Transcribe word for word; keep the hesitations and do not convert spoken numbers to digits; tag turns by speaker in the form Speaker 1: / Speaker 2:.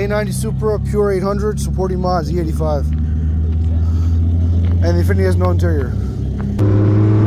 Speaker 1: A ninety Supra, pure eight hundred, supporting mods, E eighty-five. And the Infiniti has no interior.